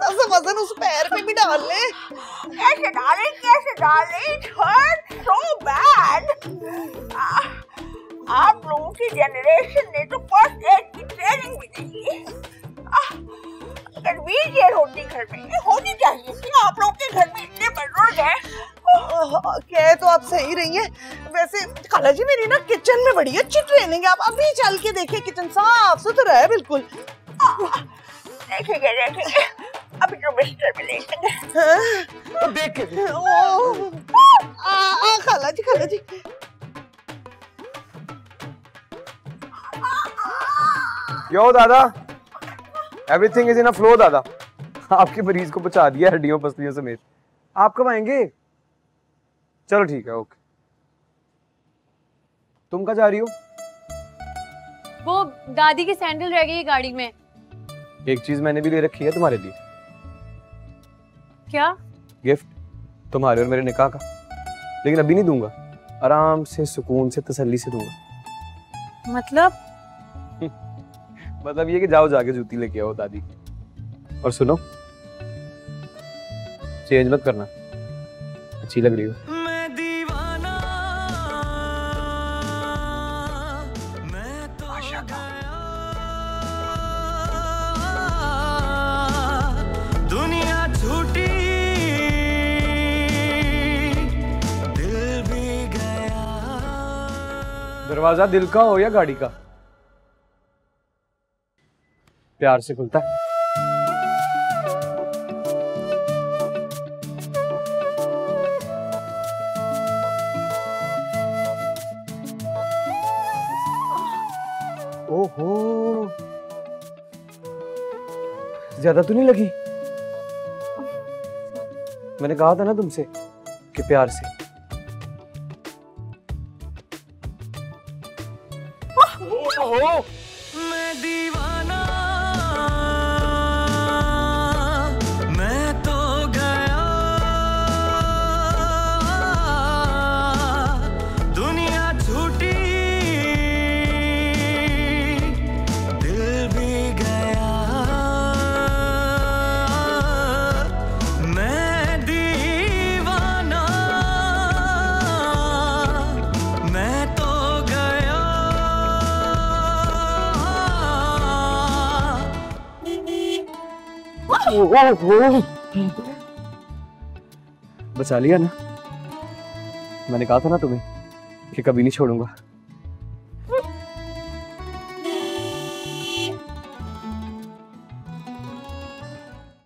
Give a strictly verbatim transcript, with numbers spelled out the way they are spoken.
थोड़ा सा वजन उस पैर पे भी डाल ले। कैसे डालें कैसे डालें? It hurts so bad. आप लोगों की जनरेशन ने तो फर्स्ट एड की ट्रेनिंग भी नहीं ली। अगर व्हीलचेयर होती घर में होनी चाहिए थी। आप लोगों के घर में इतने बुजुर्ग हैं। कह तो आप सही रही हैं। वैसे खाला जी मेरी ना किचन में बड़ी अच्छी ट्रेनिंग है। आप अभी चल के देखिए, किचन साफ सुथरा है बिल्कुल। देखेंगे देखेंगे, अभी तो मिस्टर मिलेंगे। तो देख के आ, आ, खाला जी खाला जी यो दादा, everything is in a flow दादा। आपके मरीज को बचा दिया हड्डियों पसलियों समेत। आप कब आएंगे? चलो ठीक है, ओके। तुम कहाँ जा रही हो? वो दादी की सैंडल रह गई गाड़ी में। एक चीज मैंने भी ले रखी है तुम्हारे लिए। क्या? गिफ्ट, तुम्हारे और मेरे निकाह का। लेकिन अभी नहीं दूंगा, आराम से सुकून से तसल्ली से दूंगा। मतलब? मतलब ये कि जाओ जाके जूती लेके आओ दादी। और सुनो, चेंज मत करना, अच्छी लग रही हो। मैं दीवाना, मैं तो दुनिया झूठी, दिल भी गया। दरवाजा दिल का हो या गाड़ी का, प्यार से खुलता है। ओहो, ज्यादा तो नहीं लगी? मैंने कहा था ना तुमसे कि प्यार से। ओहो, मैं दीवाना, मैं तो गया, दुनिया झूठी, दिल भी गया। मैं दीवाना, मैं तो गया। बचा लिया ना? मैंने कहा था ना तुम्हें कि कभी नहीं छोड़ूंगा।